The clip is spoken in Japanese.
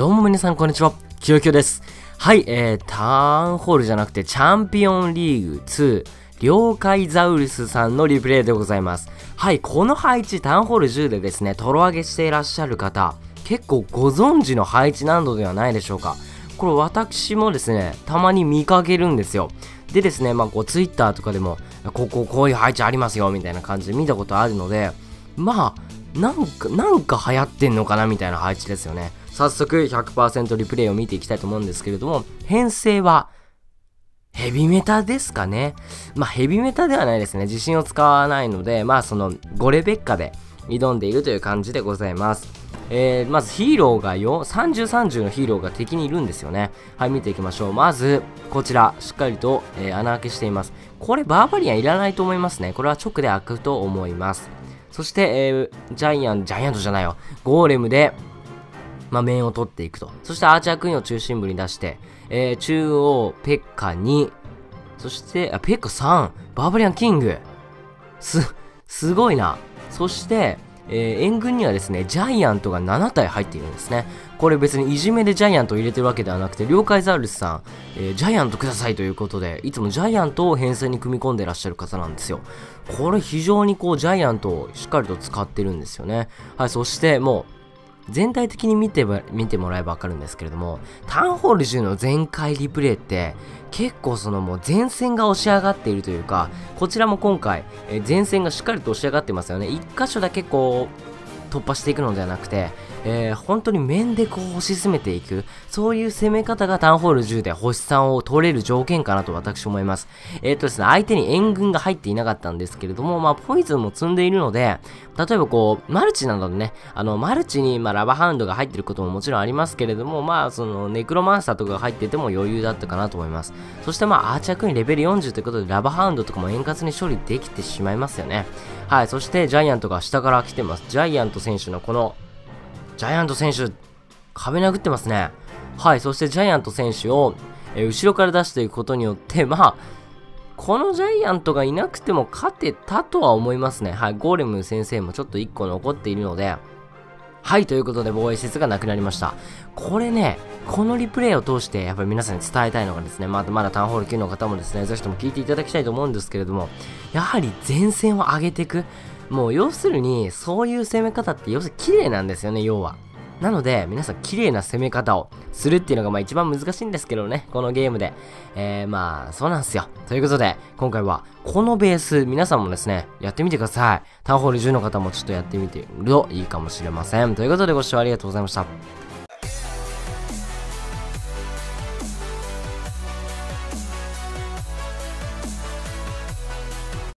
どうも皆さんこんにちは、きよきよです。はい、ターンホールじゃなくてチャンピオンリーグ2、両海ザウルスさんのリプレイでございます。はい、この配置、ターンホール10でですね、トロ上げしていらっしゃる方、結構ご存知の配置なのではないでしょうか。これ私もですね、たまに見かけるんですよ。でですね、ツイッターとかでも、こういう配置ありますよ、みたいな感じで見たことあるので、なんか流行ってんのかなみたいな配置ですよね。早速 100% リプレイを見ていきたいと思うんですけれども、編成はヘビメタですかね。ヘビメタではないですね。自信を使わないので、5レベッカで挑んでいるという感じでございます。まずヒーローが30、30のヒーローが敵にいるんですよね。はい、見ていきましょう。まず、こちら、しっかりと、穴開けしています。これ、バーバリアンいらないと思いますね。これは直で開くと思います。そして、ジャイアントじゃないよ。ゴーレムで、面を取っていくと。そしてアーチャークイーンを中心部に出して、中央、ペッカ2、そして、ペッカ3、バーバリアンキング。すごいな。そして、援軍にはですね、ジャイアントが7体入っているんですね。これ別にいじめでジャイアントを入れてるわけではなくて、両海ザウルスさん、ジャイアントくださいということで、いつもジャイアントを編成に組み込んでらっしゃる方なんですよ。これ非常にジャイアントをしっかりと使ってるんですよね。はい、そしてもう、全体的に見てもらえばわかるんですけれども、ターンホール10の全開リプレイって、結構もう前線が押し上がっているというか、こちらも今回、前線がしっかりと押し上がってますよね。一箇所だけ突破していくのではなくて、本当に面で押し進めていく、そういう攻め方がタウンホール10で星3を取れる条件かなと私思います。ですね、相手に援軍が入っていなかったんですけれども、ポイズンも積んでいるので、例えばマルチなどでね、マルチにラバーハウンドが入っていることももちろんありますけれども、ネクロマンスターとかが入っていても余裕だったかなと思います。そしてアーチャークイーンレベル40ということで、ラバーハウンドとかも円滑に処理できてしまいますよね。はい、そしてジャイアントが下から来てます。ジャイアント選手の壁殴ってますね。はい、そしてジャイアント選手を、後ろから出していくことによって、このジャイアントがいなくても勝てたとは思いますね。はい、ゴーレム先生もちょっと1個残っているので、はい、ということで防衛施設がなくなりました。これね、このリプレイを通してやっぱり皆さんに伝えたいのがですね、まだタウンホール9の方もですね、ぜひとも聞いていただきたいと思うんですけれども、やはり前線を上げていく。もう要するに、そういう攻め方って要するに綺麗なんですよね、要は。なので、皆さん綺麗な攻め方をするっていうのが一番難しいんですけどね、このゲームで。そうなんですよ。ということで、今回はこのベース、皆さんもですね、やってみてください。タウンホール10の方もちょっとやってみてるといいかもしれません。ということでご視聴ありがとうございました。